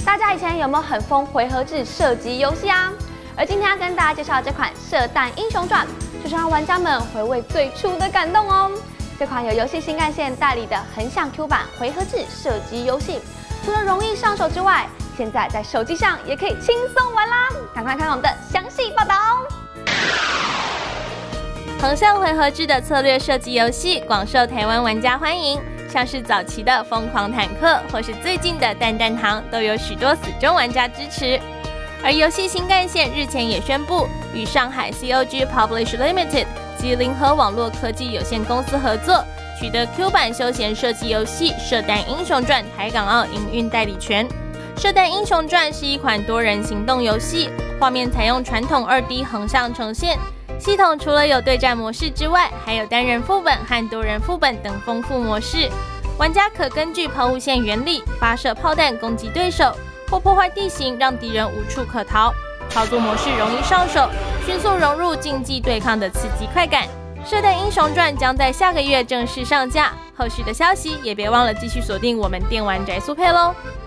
大家以前有没有很疯回合制射击游戏啊？而今天要跟大家介绍这款《射弹英雄传》，就是让玩家们回味最初的感动哦。这款由游戏新干线代理的横向 Q 版回合制射击游戏，除了容易上手之外，现在在手机上也可以轻松玩啦！赶快看我们的详细报道。 横向回合制的策略射击游戏广受台湾玩家欢迎，像是早期的《疯狂坦克》或是最近的《弹弹堂》，都有许多死忠玩家支持。而游戏新干线日前也宣布，与上海 COG Publish Limited 及联合网络科技有限公司合作，取得 Q 版休闲射击游戏《射弹英雄传》台港澳营运代理权。《射弹英雄传》是一款多人行动游戏，画面采用传统2D 横向呈现。系统除了有对战模式之外，还有单人副本和多人副本等丰富模式。玩家可根据抛物线原理发射炮弹攻击对手，或破坏地形，让敌人无处可逃。操作模式容易上手，迅速融入竞技对抗的刺激快感。《射弹英雄传》将在下个月正式上架，后续的消息也别忘了继续锁定我们电玩宅速配喽。